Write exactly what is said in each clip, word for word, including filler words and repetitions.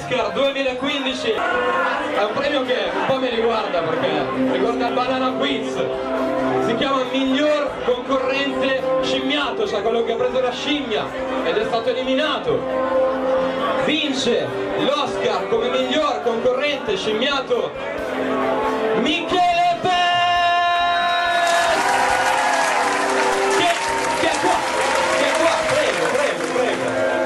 Oscar duemilaquindici è un premio che un po' mi riguarda perché ricorda il Banana Quiz. Si chiama miglior concorrente scimmiato, cioè quello che ha preso la scimmia ed è stato eliminato. Vince l'Oscar come miglior concorrente scimmiato Michele Pes! Che, che è qua, che è qua, prego, prego, prego.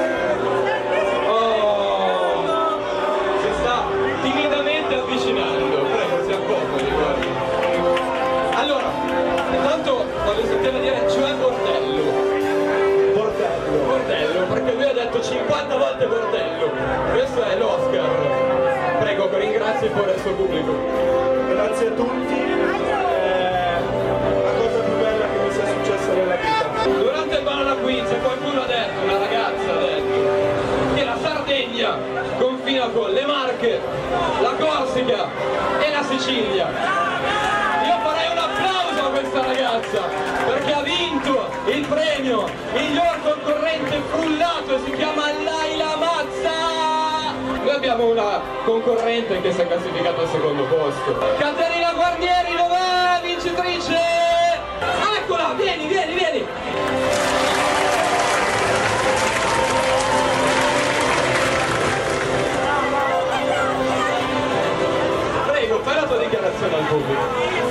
Oh, si sta timidamente avvicinando, prego, si accomodi, guardi. Allora, intanto voglio sentire dire cioè bordello. Bordello. Bordello, perché lui ha detto cinquanta volte bordello. Questo è l'Oscar. Prego, ringrazi pure il suo pubblico. Grazie a tutti. È la cosa più bella che mi sia successa nella vita. Durante il Banana Quiz qualcuno ha detto, una ragazza ha detto, che la Sardegna confina con le Marche, la Corsica e la Sicilia. Io farei un applauso a questa ragazza perché ha vinto il premio miglior concorrente frullato e si chiama Laila Mazza. Noi abbiamo una concorrente che si è classificata al secondo posto. Caterina Guarnieri, dov'è? Vincitrice! Ah, eccola, vieni, vieni, vieni! Prego, fai la tua dichiarazione al pubblico.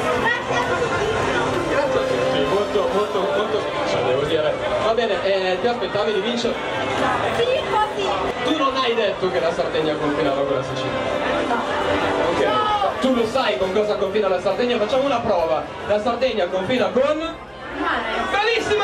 Grazie a tutti, molto, molto, molto speciale, devo dire. Va bene, eh, ti aspettavi di vincere? Sì, sì. Tu non hai detto che la Sardegna confinava con la Sicilia? No. Ok. Tu lo sai con cosa confina la Sardegna? Facciamo una prova. La Sardegna confina con... Mare. Bravissima!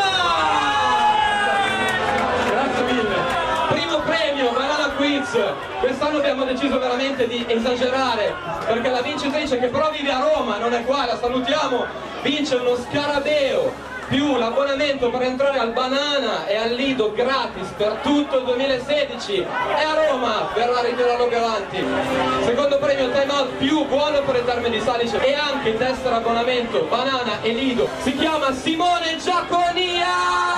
Grazie mille. Primo premio, Banana Quiz. Quest'anno abbiamo deciso veramente di esagerare perché la vincitrice, che però vive a Roma, non è qua, la salutiamo, vince uno scarabeo più l'abbonamento per entrare al Banana e al Lido gratis per tutto il duemilasedici. È a Roma, verrà a ritirarlo più avanti. Secondo premio time out più buono per il Termini Salice e anche tessera abbonamento Banana e Lido. Si chiama Simone Giaconia!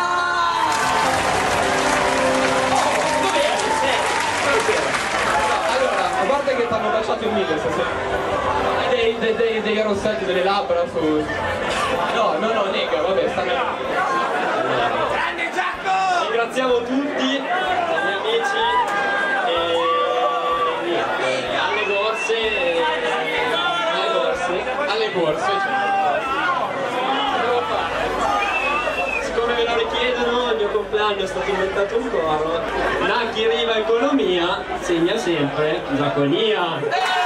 Oh, dove eri? Buonasera. Allora, a parte che ti hanno baciato in mille stasera. Dei, dei, dei, dei rossetti delle labbra su... No, no, no, nega, vabbè, stanno... Grande Giacomo! Ringraziamo tutti i miei amici e niente, alle corse, alle corse, alle corse, cioè. Devo fare. Siccome me lo richiedono, il mio compleanno è stato inventato un coro. Nacchi Riva Economia segna sempre Giaconia.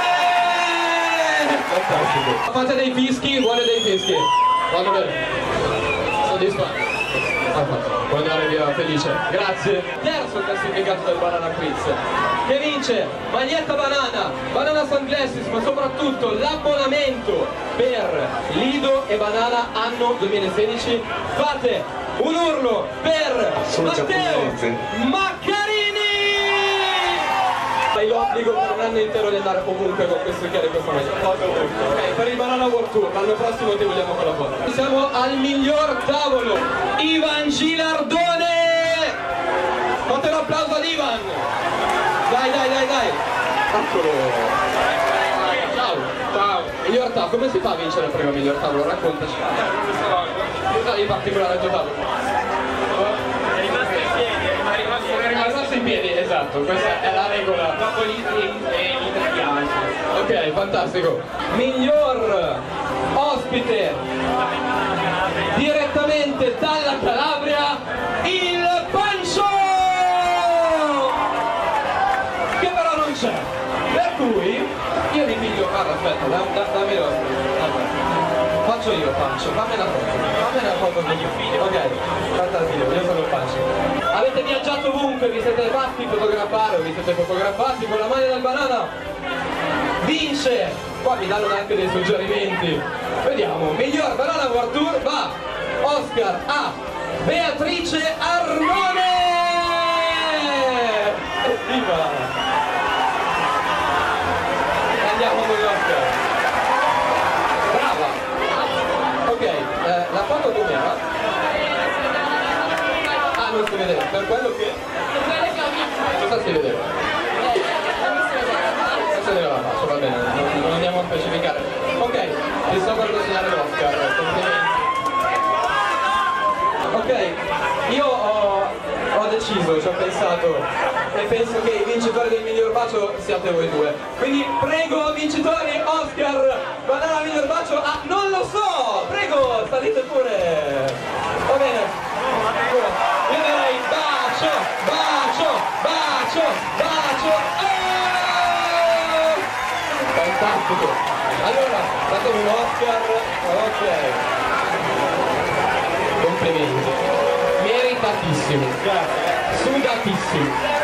Fantastico. Fate dei fischi, vuole dei fischi. Vanno bene. Soddisfatto. Puoi andare via felice. Grazie. Terzo classificato del Banana Quiz, che vince maglietta banana, banana sunglasses, ma soprattutto l'abbonamento per Lido e Banana anno duemilasedici. Fate un urlo per Matteo Maccarini! Hai l'obbligo per un anno intero di andare ovunque con questo occhiale e questa maglietta. Ok, per il Banana World Tour, l'anno prossimo ti vogliamo con la foto. Siamo al miglior tavolo, Ivan Gilardone! Fate un applauso ad Ivan! Dai, dai, dai, dai! Eccolo! Ciao, ciao! Miglior tavolo, come si fa a vincere il premio miglior tavolo? Raccontaci. Cosa in particolare al tuo tavolo? È rimasto in piedi, esatto, questa è la regola. Dopo lì mi piace. Ok, fantastico. Miglior ospite direttamente dalla Calabria, il Pancio! Che però non c'è. Per cui io vi piglio, guarda, aspetta, da, da, dammi lo. Faccio io Pancio, fammi la foto, fammi la foto con gli figli, ok, guarda il video, io sono il Pancio. Avete viaggiato ovunque, vi siete fatti fotografare o vi siete fotografati con la maglia del Banana? Vince! Qua mi danno anche dei suggerimenti. Vediamo, miglior Banana World Tour va Oscar a Beatrice Armone! Evviva! Andiamo con l'Oscar. Brava! Ok, eh, la foto com'era? Ah, non si vedeva, per quello che... Cosa si vedeva? deciso, ci ho pensato e penso che i vincitori del miglior bacio siate voi due. Quindi prego vincitori Oscar, banana miglior bacio a non lo so, prego, salite pure. Va bene. Io direi bacio, bacio, bacio, bacio. Oh! Fantastico. Allora, datemi un Oscar. Ok. Complimenti. Meritatissimo. Sudatissimo.